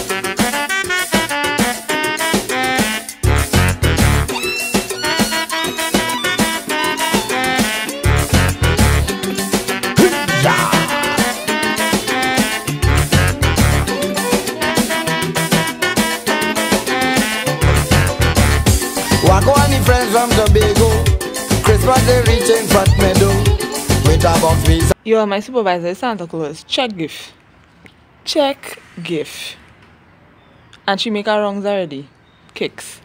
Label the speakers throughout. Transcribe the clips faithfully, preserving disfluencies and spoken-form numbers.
Speaker 1: Wagwani friends from Tobago, Christmas they reaching Fat Meadow with a box visa.
Speaker 2: You are my supervisor, Santa Claus. Check gift. Check gift. And she make her wrongs already. Kicks.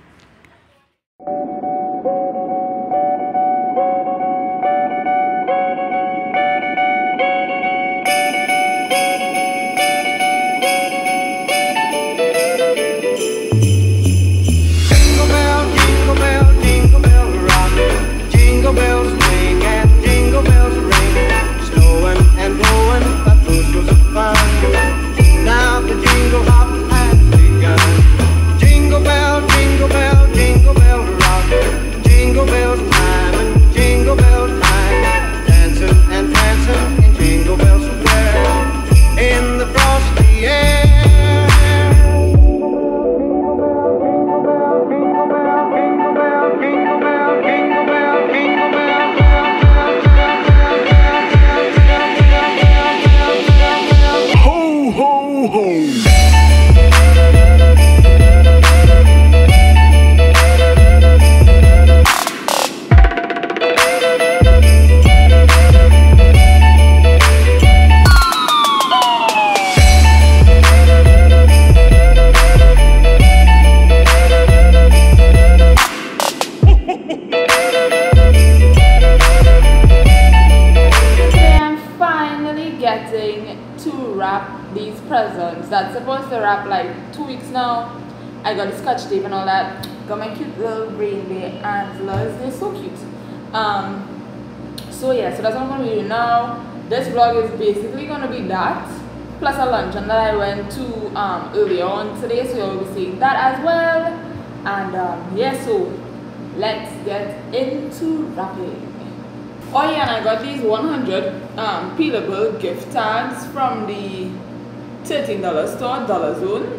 Speaker 2: These presents that's supposed to wrap like two weeks now. I got the scotch tape and all that. Got my cute little reindeer antlers. They're so cute. Um, so yeah, so that's what I'm gonna do now. This vlog is basically gonna be that plus a luncheon that I went to um, earlier on today. So you'll be seeing that as well. And um, yeah, so let's get into wrapping. Oh yeah, and I got these one hundred um, peelable gift tags from the thirteen dollar store, Dollar Zone.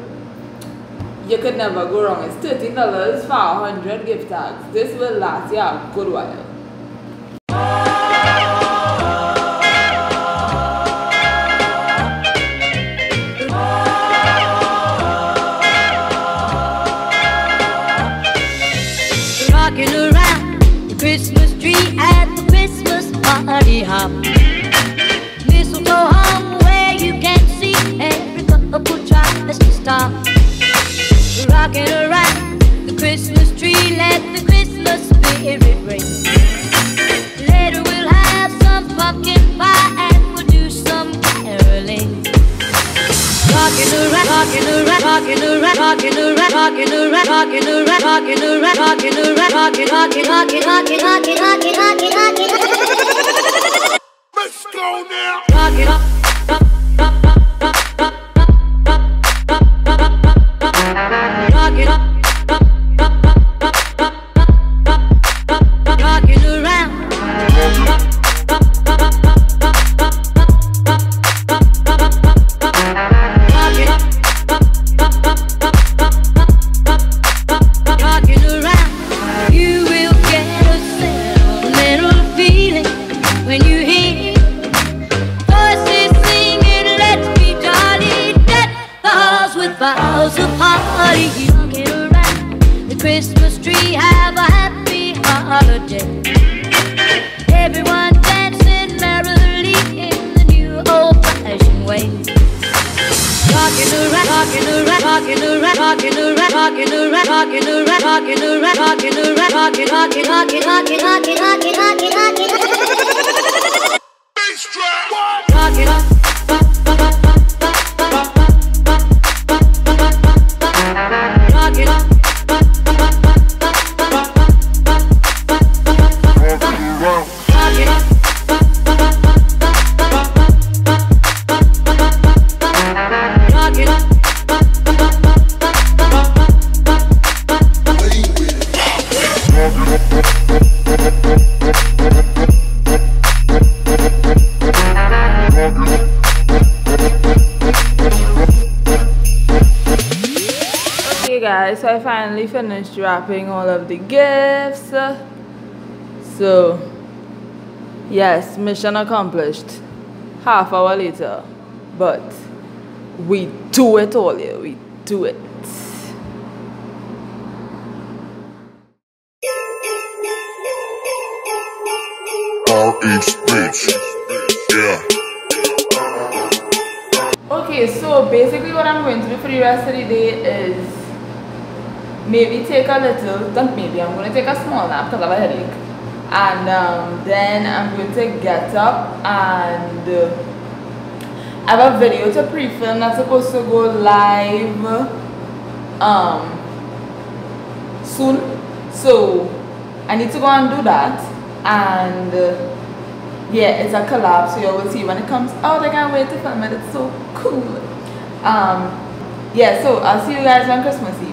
Speaker 2: You could never go wrong. It's thirteen dollars for one hundred gift tags. This will last you a good while.
Speaker 3: Rocking around the Christmas tree at the Christmas party hop. Mistletoe hung where you can see every couple tries to stop. Rocking around the Christmas tree, let the Christmas spirit ring. Later we'll have some pumpkin pie and we'll do some caroling. Rocking around, rocking around, rocking around, rocking around, rocking around, rocking around, rocking around, rocking around, rocking, rocking, rocking, rocking, rocking, rocking, rocking, rocking, rocking.
Speaker 4: Let's go now.
Speaker 3: Rocking up. Boughs of holly, rocking around the Christmas tree, have a happy holiday. Everyone dancing merrily in the new old-fashioned way. Rocking around, rocking around, rocking around, rocking around, rocking around, rocking around, rocking around, rocking around, rocking, rocking, rocking, rocking, rocking, rocking, rocking, rocking, rocking.
Speaker 4: Bass drop.
Speaker 3: Rocking up.
Speaker 4: We'll be right back.
Speaker 2: guys, so I finally finished wrapping all of the gifts. So yes, mission accomplished. Half hour later, but we do it all here. We do it.
Speaker 4: R H bitch. Yeah.
Speaker 2: Okay, so basically what I'm going to do for the rest of the day is maybe take a little, not maybe, I'm going to take a small nap because I have a headache. And um, then I'm going to get up and uh, I have a video to pre-film that's supposed to go live um, soon. So I need to go and do that. And uh, yeah, it's a collab, so you will see when it comes out. I can't wait to film it. It's so cool. Um, yeah, so I'll see you guys on Christmas Eve.